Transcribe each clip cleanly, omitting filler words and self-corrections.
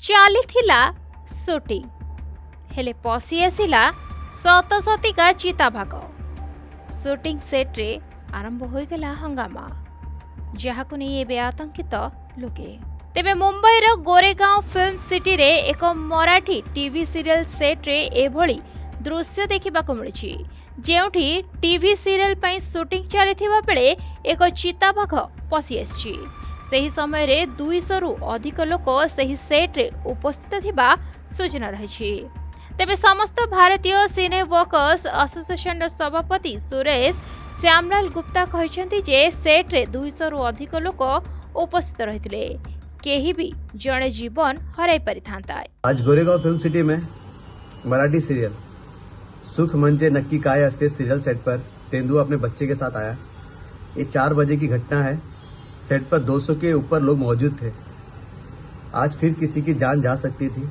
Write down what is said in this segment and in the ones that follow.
चलीथिला shooting हेले पशि आसिला शतशतिका चिताभाग। Shooting set रे आरंभ हो गला हंगामा, जहाकु नहीं एबे आतंकित लोके। तेबे मुंबईर गोरेगांव फिल्म सिटी रे एक मराठी टीवी सीरियल सेट रे एभली दृश्य देखिबाकु मिलिछि, जेउठी टीवी सीरियल पई शूटिंग चलिथिबा बेले एक चिताबाघ पशि आछि। सही समय रे 200 रु अधिक लोक सही सेट रे उपस्थित थिबा सूचना रहिछि। तेबे समस्त भारतीय सिने वर्कर्स एसोसिएशन सभापति सुरेश श्यामलाल गुप्ता कहछन्ति जे सेट रे 200 रु अधिक लोक उपस्थित रहिथिले, केही भी जणे जीवन हराई परिथांता। आज गोरेगांव फिल्म सिटी में मराठी सीरियल सुख मंचे नक्की काय अस्ते सीरियल सेट पर तेंदुआ अपने बच्चे के साथ आया। ये 4 बजे की घटना है। सेट पर 200 के ऊपर लोग मौजूद थे। आज फिर किसी की जान जा सकती थी।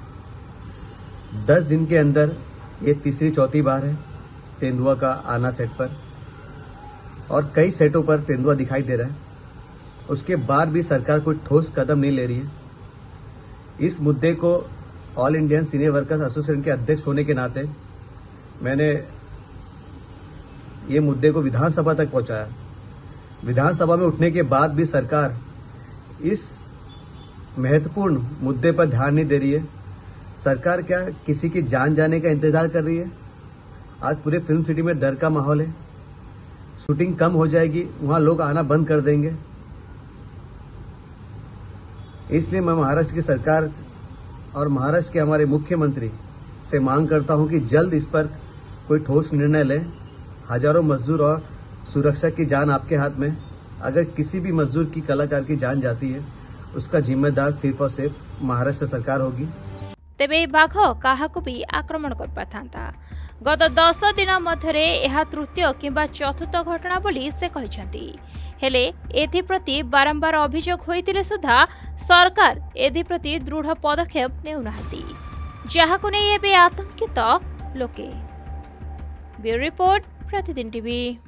10 दिन के अंदर ये तीसरी चौथी बार है तेंदुआ का आना सेट पर, और कई सेटों पर तेंदुआ दिखाई दे रहा है। उसके बाद भी सरकार कोई ठोस कदम नहीं ले रही है। इस मुद्दे को all Indian cine workers association के अध्यक्ष होने के नाते मैंने ये मुद्दे को विधानसभा तक पहुंचाया। विधानसभा में उठने के बाद भी सरकार इस महत्वपूर्ण मुद्दे पर ध्यान नहीं दे रही है। सरकार क्या किसी की जान जाने का इंतजार कर रही है? आज पूरे फिल्म सिटी में डर का माहौल है। शूटिंग कम हो जाएगी, वहां लोग आना बंद कर देंगे। इसलिए मैं महाराष्ट्र की सरकार और महाराष्ट्र के हमारे मुख्यमंत्री से मांग करता हूं कि जल्द इस पर कोई ठोस निर्णय लें। हजारों मजदूर और सुरक्षा की जान आपके हाथ में। अगर किसी भी मजदूर की, कलाकार की जान जाती है, उसका जिम्मेदार सिर्फ और सिर्फ महाराष्ट्र सरकार होगी। तेबे बाघ काहाकु भी आक्रमण कर पाथांता। गत 10 दिन मध्यरे एहा तृतीय किंबा चतुर्थ घटना बोली से कहिसंती। हेले एथिप्रति बारंबार अभियोग होइतिले सुधा सरकार एथिप्रति दृढ़ पदक्षेप नेउनाहांती, जहाकु नै एबे आतंकित लोके। Bureau report, Pratidin TV.